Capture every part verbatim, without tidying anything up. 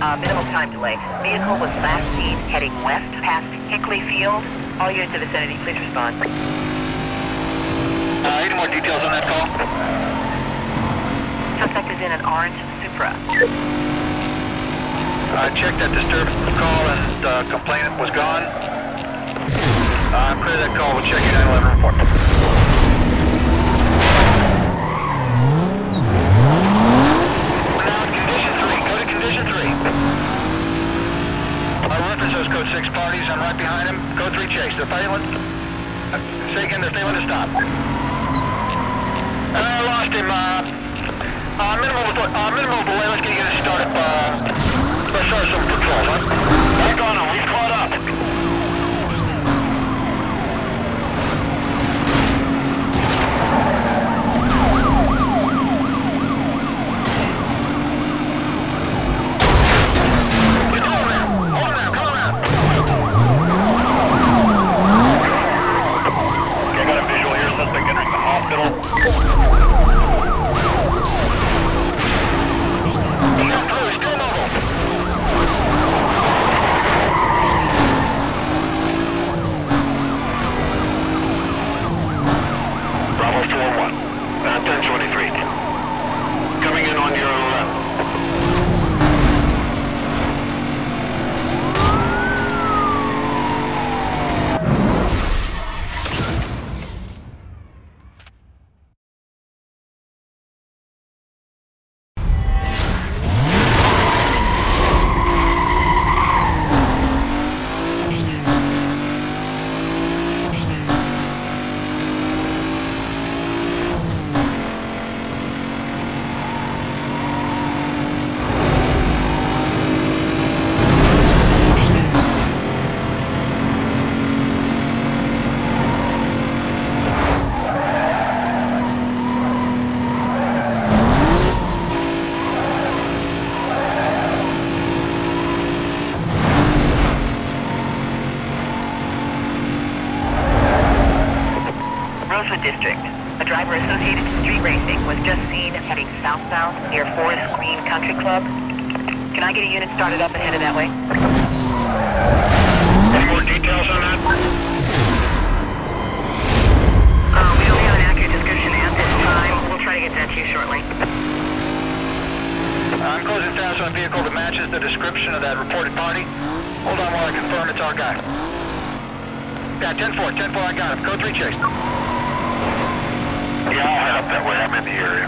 Uh, minimal time delay. Vehicle was last seen heading west past Hickley Field. All units in the vicinity, please respond. Uh, any more details on that call? Suspect is in an orange Supra. I checked that disturbance call and uh, complainant was gone. Uh, clear that call. We'll check your nine eleven report. We're now in condition three. Go to condition three. Our reference is code six parties. I'm right behind him. Code three chase. They're failing. Uh, say again, they're failing to stop. Uh, I lost him. Uh, uh, minimal, uh, minimal delay. Let's get you started. Uh, let's start some patrol, huh? Back on him. We've caught up. District. A driver associated with street racing was just seen heading southbound near Forest Green Country Club. Can I get a unit started up and headed that way? Any more details on that? Uh, we don't have an accurate description at this time. We'll try to get that to you shortly. I'm closing fast on a vehicle that matches the description of that reported party. Hold on while I confirm it's our guy. Yeah, ten four, ten four, I got him. Code three chase. Yeah, I'll head up that way. I'm in the area.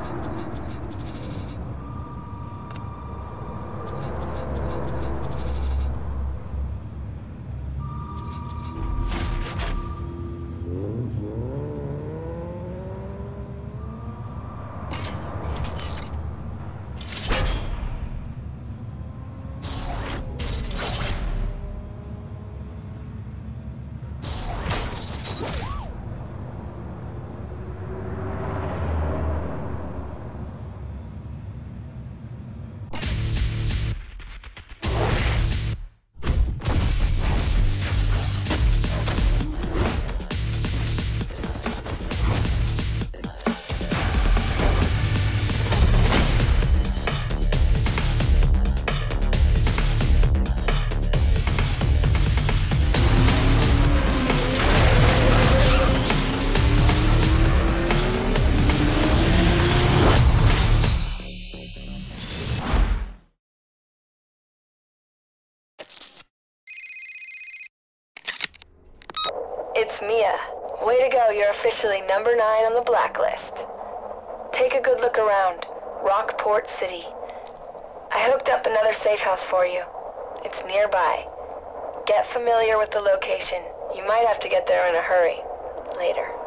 It's Mia. Way to go, you're officially number nine on the blacklist. Take a good look around. Rockport City. I hooked up another safe house for you. It's nearby. Get familiar with the location. You might have to get there in a hurry. Later.